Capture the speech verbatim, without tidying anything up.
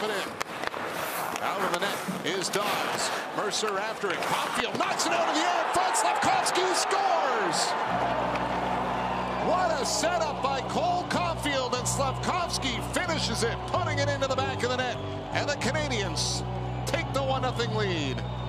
it in. Out of the net is Dawes. Mercer after it. Caulfield knocks it out of the air in front. Slafkovsky scores! What a setup by Cole Caulfield, and Slafkovsky finishes it, putting it into the back of the net. And the Canadiens take the one nothing lead.